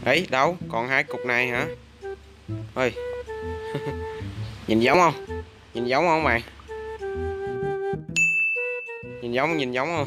Ấy đâu còn hai cục này hả? Ơi. Nhìn giống không? Nhìn giống không bạn? Nhìn giống không?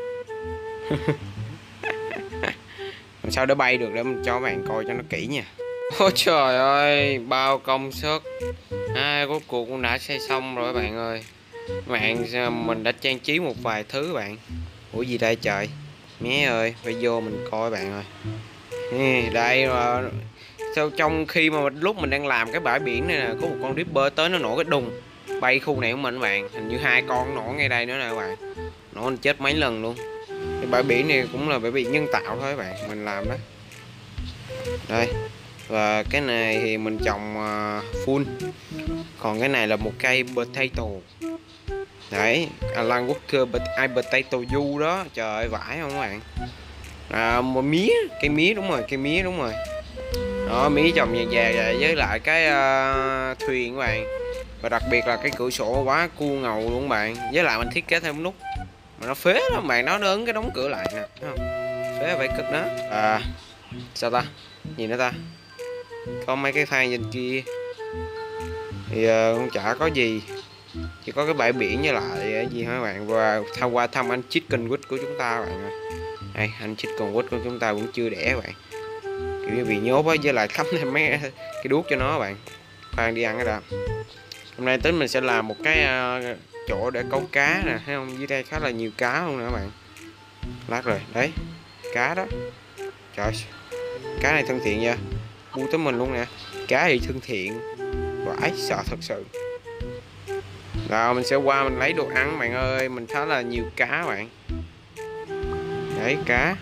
Làm sao để bay được, để mình cho bạn coi cho nó kỹ nha. Ôi trời ơi, bao công sức. Rốt cuộc cũng đã xây xong rồi bạn ơi. Mình đã trang trí một vài thứ bạn. Ủa gì đây trời? Mé ơi, phải vô mình coi bạn ơi. Đây mà. Sao trong khi mà lúc mình đang làm cái bãi biển này nè, có một con Ripper tới nó nổ cái đùng bay khu này của mình bạn. Hình như hai con nổ ngay đây nữa nè các bạn. Nổ mình chết mấy lần luôn. Cái bãi biển này cũng là bãi biển nhân tạo thôi các bạn, mình làm đó. Đây. Và cái này thì mình trồng full. Còn cái này là một cây potato. Đấy, Alan Walker potato du đó. Trời ơi vãi không các bạn. Một mía, cây mía đúng rồi, cây mía đúng rồi. Đó, mía trồng vàng vàng với lại cái thuyền các bạn. Và đặc biệt là cái cửa sổ quá cua ngầu luôn các bạn. Với lại mình thiết kế thêm nút mà nó phế lắm bạn, nó ấn cái đóng cửa lại nè, thấy không? Phế vậy cực đó. Sao ta? Gì nữa ta? Có mấy cái thang trên kia thì cũng chả có gì, chỉ có cái bãi biển với lại cái gì hả các bạn. Và qua thăm anh Chicken Wood của chúng ta bạn ơi. Đây, anh Chicken Wood của chúng ta cũng chưa đẻ bạn, kiểu như bị nhốt á, với lại cắm thêm mấy cái đuốc cho nó bạn. Khoan đi ăn cái đã. Hôm nay tính mình sẽ làm một cái chỗ để câu cá nè, thấy không? Dưới đây khá là nhiều cá luôn nè các bạn. Lát rồi đấy, cá đó. Trời, cá này thân thiện nha, bu tới mình luôn nè. Cá thì thân thiện, vãi sợ thật sự. Rồi mình sẽ qua mình lấy đồ ăn bạn ơi, mình khá là nhiều cá bạn. Đấy cá.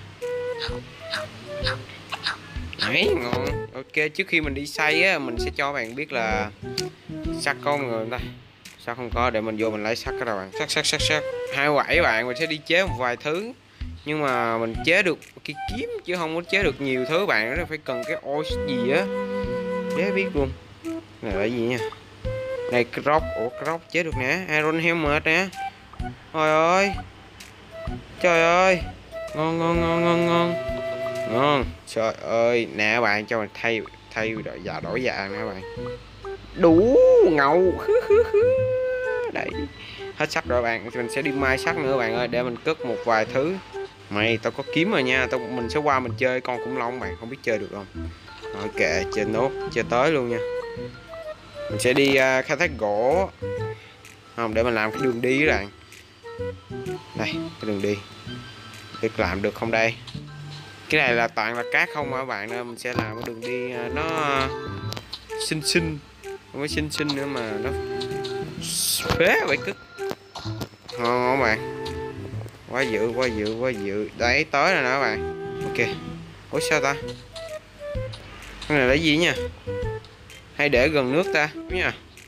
Đấy ngon. Ok, trước khi mình đi xay á, mình sẽ cho bạn biết là sắt có người ta. Sao không có, để mình vô mình lấy sắt cái đâu bạn. Sắt 27 bạn, mình sẽ đi chế một vài thứ. Nhưng mà mình chế được cái kiếm chứ không có chế được nhiều thứ bạn, nó phải cần cái ôi gì á. Chế biết luôn. Này là gì nha. Này croc, ủa croc chế được nè, Iron Helmet nè. Trời ơi. Trời ơi. Ngon ngon ngon ngon ngon. Ngon. Trời ơi, nè các bạn, cho mình thay đổi dạng nè các bạn. Đủ ngầu. Đấy. Hết sắt rồi bạn, mình sẽ đi mai sắt nữa bạn ơi, để mình cất một vài thứ. Mày tao có kiếm rồi nha, mình sẽ qua mình chơi con khủng long bạn, không biết chơi được không. Ok, chơi nốt, chơi tới luôn nha. Mình sẽ đi khai thác gỗ. Không, để mình làm cái đường đi các bạn. Đây, cái đường đi. Biết làm được không đây? Cái này là toàn là cát không hả bạn, nên mình sẽ làm cái đường đi nó xinh xinh. Không có xinh xinh nữa mà nó phế vậy cực. Ngon các bạn. Quá dữ. Đấy, tới rồi nè các bạn. Ok. Ủa sao ta? Cái này là gì nha? Hay để gần nước ta nha.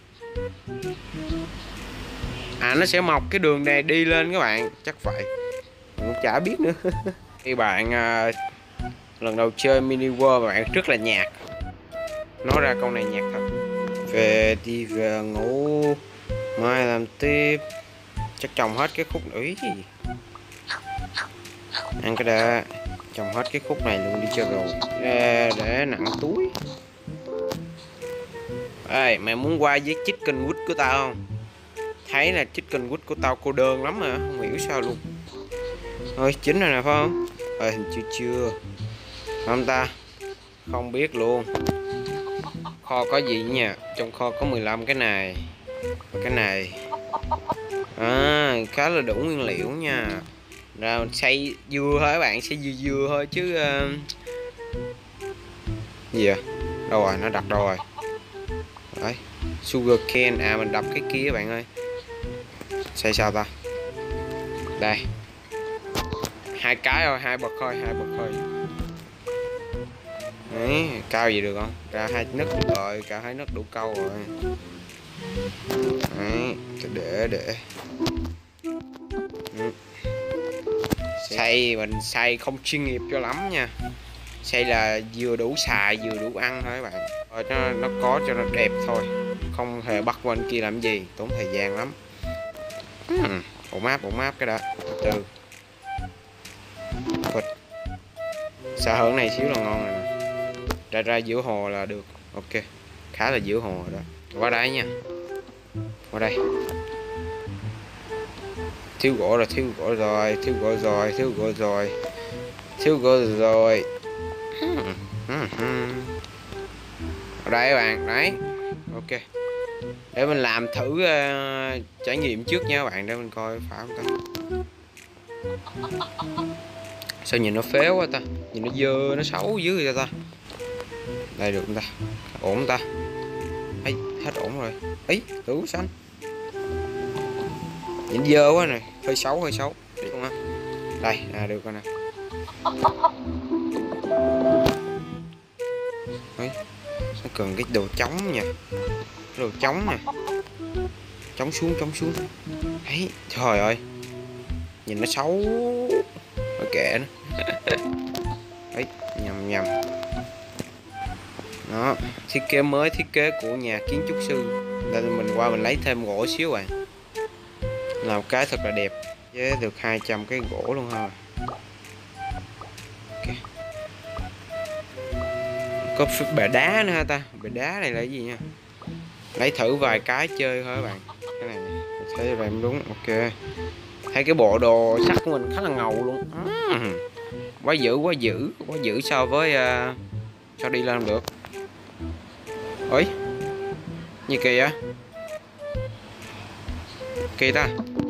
Nó sẽ mọc cái đường này đi lên các bạn, chắc vậy. Mình cũng chả biết nữa. Khi bạn lần đầu chơi mini world bạn rất là nhạt. Nói ra câu này nhạt thật. Về đi về ngủ, mai làm tiếp. Chắc trồng hết cái khúc nữa gì. Ăn cái đã. Trồng hết cái khúc này luôn đi cho rồi. Để nặng túi. Ê, mày muốn qua với Chicken Wood của tao không? Thấy là Chicken Wood của tao cô đơn lắm mà, không hiểu sao luôn. Thôi, chín rồi nè phải không? Hình chưa. Không ta? Không biết luôn. Kho có gì nha? Trong kho có 15 cái này. Và cái này. Khá là đủ nguyên liệu nha. Rồi xay dưa thôi các bạn, xay dưa thôi chứ gì à? Đâu rồi, nó đặt đâu rồi? Đấy, sugar cane, mình đập cái kia các bạn ơi. Xay sao ta? Đây. Hai cái thôi, hai bậc thôi. Đấy, cao gì được không? Ra hai nấc được rồi, cao hai nấc đủ câu rồi. Đấy, để xay không chuyên nghiệp cho lắm nha. Xay là vừa đủ xài vừa đủ ăn thôi các bạn. Rồi nó có cho nó đẹp thôi, không hề bắt qua bên kia làm gì, tốn thời gian lắm. Ổn áp cái đã. Từ thịt xa hơn này xíu là ngon rồi nè. ra giữa hồ là được. Ok, khá là giữa hồ rồi đó. Qua đây nha, qua đây. Thiếu gỗ rồi, thiếu gỗ rồi, thiếu gỗ rồi, thiếu gỗ rồi, thiếu gỗ rồi. Ở đây các bạn, đấy. Ok, để mình làm thử trải nghiệm trước nha các bạn, để mình coi phải không ta. Sao nhìn nó phếu quá ta, nhìn nó dơ, nó xấu dữ vậy ta. Đây được không ta, ổn không ta. Ấy, hết ổn rồi. Ấy, tủ xanh nhìn dơ quá này, hơi xấu, hơi xấu. Được không á? Đây, được rồi nè. Ấy, nó cần cái đồ chống nha, đồ chống nè, chống xuống, chống xuống. Ấy, trời ơi, nhìn nó xấu. Thôi kệ nó. Ấy, nhầm nhầm. Đó, thiết kế mới, thiết kế của nhà kiến trúc sư. Đây mình qua mình lấy thêm gỗ xíu bạn. Làm cái thật là đẹp. Chế được 200 cái gỗ luôn ha. Okay. Có bệ đá nữa ha ta. Bệ đá này là cái gì nha. Lấy thử vài cái chơi thôi các bạn. Cái này thấy vậy đúng. Ok. Thấy cái bộ đồ sắt của mình khá là ngầu luôn. Quá dữ, quá dữ, quá dữ so với sao đi lên được. Ôi, như kỳ á, kỳ ta.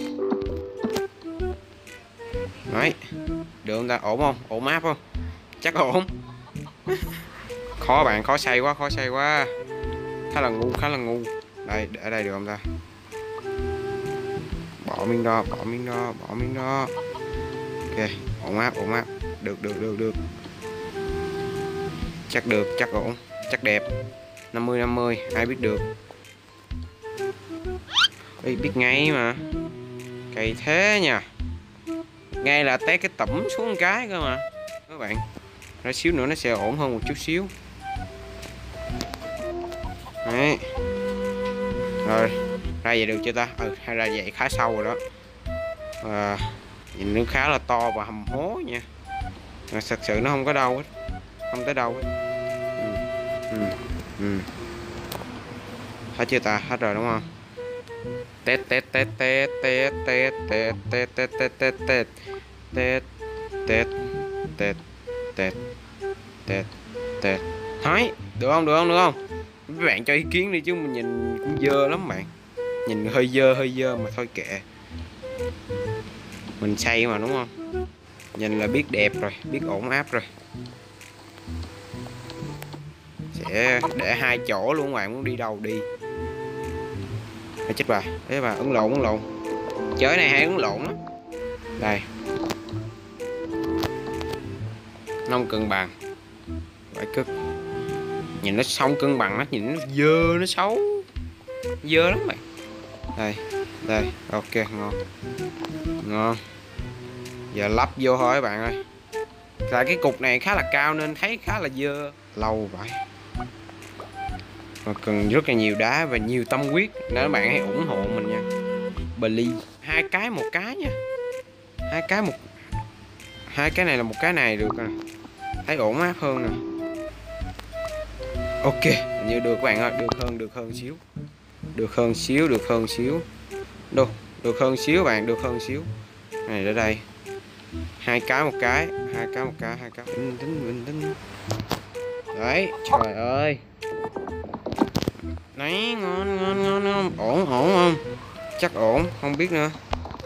Đấy, được không ta, ổn không, ổn áp không, chắc ổn. Khó bạn, khó xây quá, khó xây quá, khá là ngu, khá là ngu. Đây, ở đây được không ta. Bỏ miếng đó, bỏ miếng đó, bỏ miếng đó. Ok, ổn áp, ổn áp, được, được, được, được. Chắc được, chắc ổn, chắc đẹp. 50-50, ai biết được. Ê, biết ngay mà. Kỳ thế nha. Ngay là té cái tẩm xuống một cái cơ mà. Các bạn, ra xíu nữa nó sẽ ổn hơn một chút xíu. Đấy. Rồi, ra vậy được chưa ta? Hay ra vậy khá sâu rồi đó. Nhìn nó khá là to và hầm hố nha. Mà thật sự nó không có đâu hết. Không tới đâu hết. Hết chưa ta? Hết rồi đúng không? Tết tết tết tết tết tết tết tết tết tết tết tết tết tết tết tết tết tết. Thấy được không, được không, được không? Các bạn cho ý kiến đi chứ mình nhìn cũng dơ lắm bạn. Nhìn hơi dơ mà thôi kệ. Mình xây mà đúng không? Nhìn là biết đẹp rồi, biết ổn áp rồi. Sẽ để 2 chỗ luôn, bạn muốn đi đâu đi. Chết bà, thế bà ấn lộn, ấn lộn. Chới này hay ấn lộn á. Đây. Không cân bằng. Phải cất. Nhìn nó không cân bằng, nó nhìn nó dơ, nó xấu. Dơ lắm bạn. Đây, đây, ok, ngon. Ngon. Giờ lắp vô thôi các bạn ơi. Tại cái cục này khá là cao nên thấy khá là dơ. Lâu vậy. Mà cần rất là nhiều đá và nhiều tâm huyết nên các bạn hãy ủng hộ mình nha. Beli 2 cái một cái nha. 2 cái một. 2 cái này là một cái này được nè. Thấy ổn áp hơn nè. Ok, như được các bạn ơi, được hơn xíu. Được hơn xíu, được hơn xíu. Đâu, được hơn xíu bạn, được hơn xíu. Này ở đây. 2 cái một cái, 2 cái một cái, 2 cái. Bình tĩnh. Đấy, trời ơi. Đấy, ngon, ổn không? Chắc ổn, không biết nữa.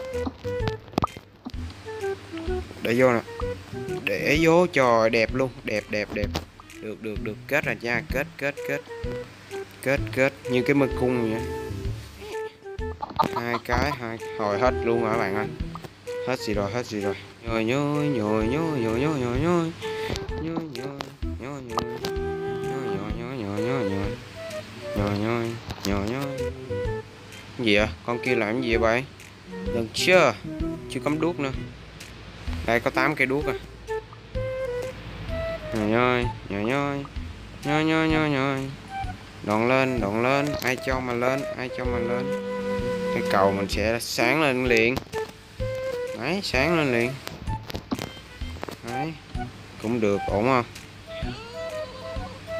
Để vô nè. Để vô, trời đẹp luôn, đẹp. Được, kết rồi nha, kết như cái mê cung vậy. 2 cái, hồi hết luôn hả bạn ơi. Hết gì rồi. Nhồi. Gì vậy? Con kia làm gì vậy bạn? Đừng chưa cắm đuốc nữa. Đây có 8 cây đuốc à. Nhồi. Đoạn lên, ai cho mà lên. Cái cầu mình sẽ sáng lên liền. Đấy, sáng lên liền. Đấy, cũng được, ổn không?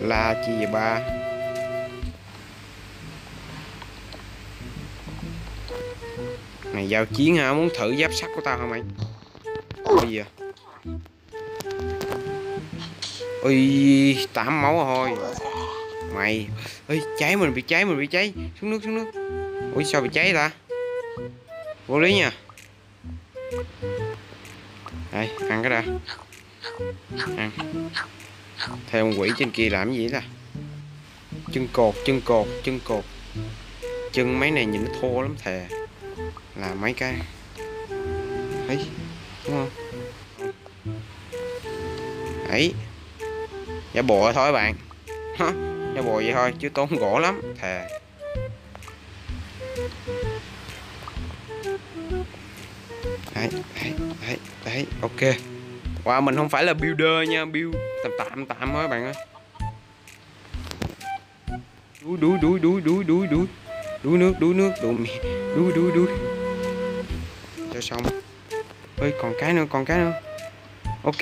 La chi vậy ba? Này giao chiến hả? Muốn thử giáp sắt của tao hả mày? Ôi gì à? Ôi 8 máu thôi. Mày ơi, cháy, mình bị cháy. Xuống nước. Ui sao bị cháy ta? Vô lý nha. Đây, ăn cái đã. Ăn. Theo con quỷ trên kia làm gì ta? Chân cột. Chân mấy này nhìn nó thô lắm thề. Là mấy cái. Thấy, đúng không? Ấy. Giả bộ thôi bạn. Giả bộ vậy thôi chứ tốn gỗ lắm thề. Đấy, ok. Wow, mình không phải là builder nha, build tạm thôi bạn ơi. Đuối. Cho xong. Ơi còn cái nữa. Ok.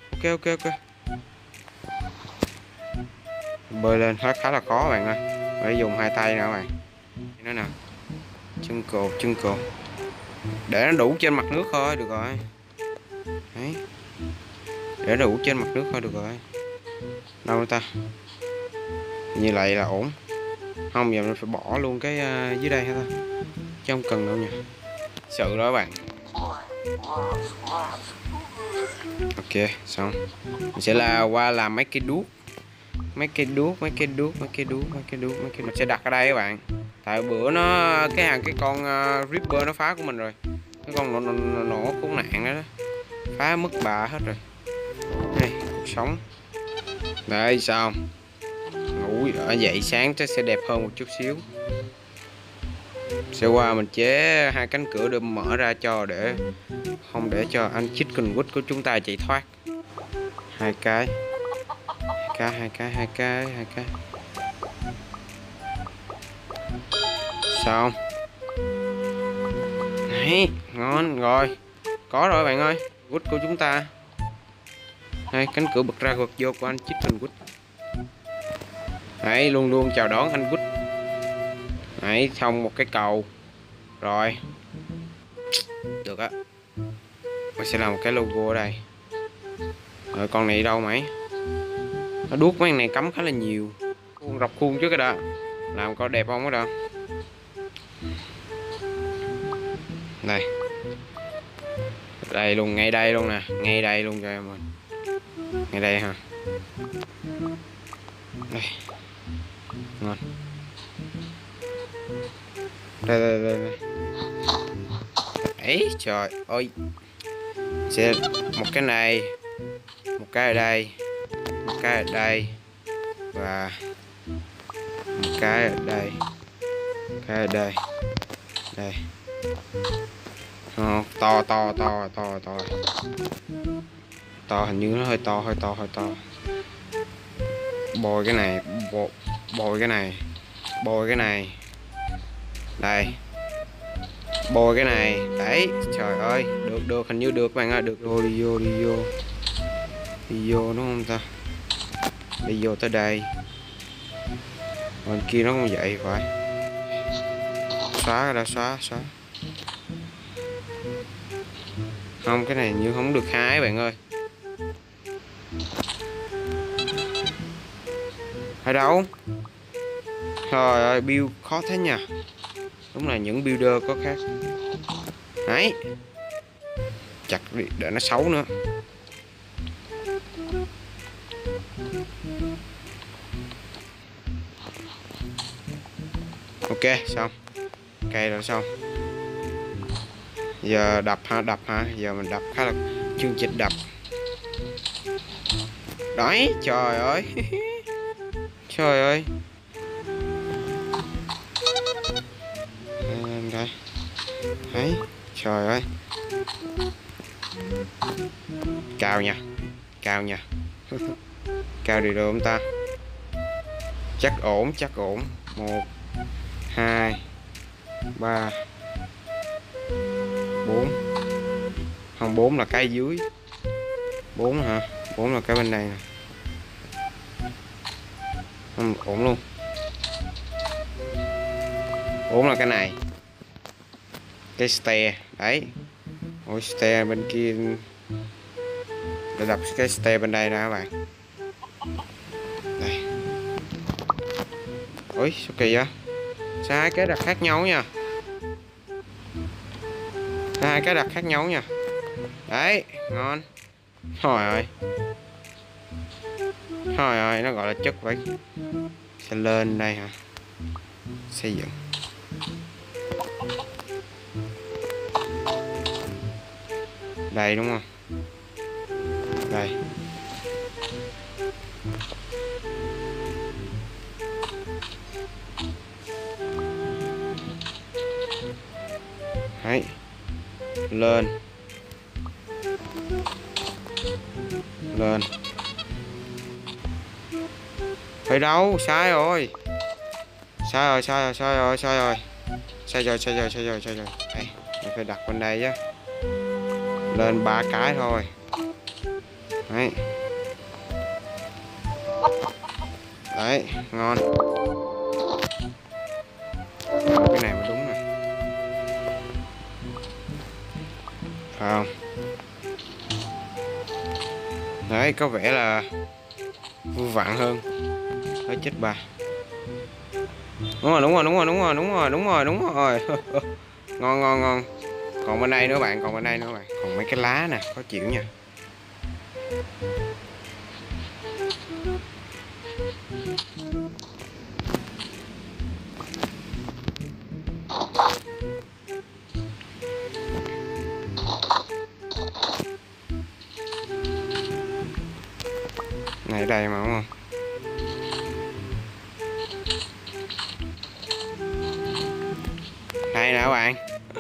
Bơi lên khá là khó bạn ơi. Phải dùng hai tay nữa bạn. Nó nào. Chân cột. Để nó đủ trên mặt nước thôi, được rồi. Đấy. Để nó đủ trên mặt nước thôi, được rồi. Đâu ta? Như vậy là ổn. Không, giờ mình phải bỏ luôn cái dưới đây hả ta? Chứ không cần đâu nha. Sự đó bạn. Ok, xong. Mình sẽ qua làm mấy cây đuốc. Mình sẽ đặt ở đây các bạn. Tại bữa nó cái con Reaper nó phá của mình rồi. Cái con nổ khốn nạn đó, phá mất bà hết rồi. Đây, cuộc sống. Đây xong. Ngủ ở dậy sáng chắc sẽ đẹp hơn một chút xíu. Sẽ qua mình chế hai cánh cửa để mở ra để không để cho anh chicken wood của chúng ta chạy thoát. Hai cái. Xong. Đấy, ngon rồi. Có rồi bạn ơi, wood của chúng ta. Đây, cánh cửa bật ra gật vô của anh chicken wood. Đấy, luôn chào đón anh wood. Đấy, xong một cái cầu. Rồi. Được á. Mình sẽ làm một cái logo ở đây. Rồi con này đâu mày? Nó đuốc mấy này cắm khá là nhiều. Rọc khuôn trước cái đó. Làm có đẹp không cái đó. Đây. Đây luôn, ngay đây luôn nè. Ngay đây luôn cho em mình. Ngay đây hả? Đây. Ngon. Đây. Ấy trời ơi. Sẽ một cái này, một cái ở đây, một cái ở đây và một cái ở đây, cái ở đây. Đây. To. To, hình như nó hơi to. Bôi cái này, bôi cái này. Đây. Bôi cái này. Đấy, trời ơi, được hình như được bạn ơi, được rồi. Đi vô đúng không ta? Đi vô tới đây. Bên kia nó cũng vậy phải. Xóa ra, xóa. Không, cái này như không được hái bạn ơi. Ở đâu? Trời ơi, build khó thế nhỉ. Đúng là những builder có khác. Đấy. Chặt đi, để nó xấu nữa. Ok, xong. Cây rồi xong. Giờ đập hả? Giờ mình đập khá là chương trình đập. Đấy, trời ơi. Trời ơi. Đây. Đấy, trời ơi. Cao nha. Cao đi được không ta? Chắc ổn. 1 2 3 4. Không, 4 là cái dưới. 4 hả? 4 là cái bên này nè. Ổn luôn. Ổn là cái này, cái stair đấy. Ôi stair bên kia, để đập cái stair bên đây nè các bạn. Đây. Ôi sao kỳ vậy, sao hai cái đặt khác nhau nha, hai cái đặt khác nhau nha. Đấy ngon. Trời ơi, trời ơi, nó gọi là chất vậy. Sẽ lên đây hả, xây dựng đây đúng không, đây. Đấy. Lên lên. Phải đâu, sai rồi, sai rồi, sai rồi, sai rồi, sai rồi, sai rồi, sai rồi, sai rồi, sai rồi. Đây mình phải đặt bên đây chứ, lên 3 cái thôi. Đấy, đấy ngon. Cái này mới đúng nè, phải không? Đấy, có vẻ là vui vặn hơn. Đấy chết bà. Đúng rồi, đúng rồi, đúng rồi, đúng rồi, đúng rồi, đúng rồi, đúng rồi. Ngon ngon ngon. Còn bên đây nữa bạn, còn bên đây nữa bạn, còn mấy cái lá nè, khó chịu nha. Này ở đây mà đúng không? Đây nè các bạn,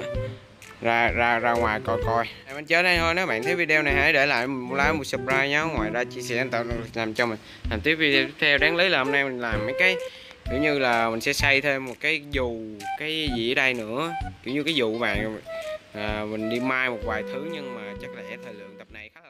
ra ngoài coi coi. Mình chơi đây thôi. Nếu bạn thấy video này hãy để lại một like, một subscribe nhé. Ngoài ra chia sẻ tạo làm cho mình làm tiếp video tiếp theo. Đáng lý là hôm nay mình làm mấy cái kiểu như là mình sẽ xây thêm một cái dù cái gì ở đây nữa, kiểu như cái dù của bạn mình đi mai một vài thứ, nhưng mà chắc là thời lượng tập này khá là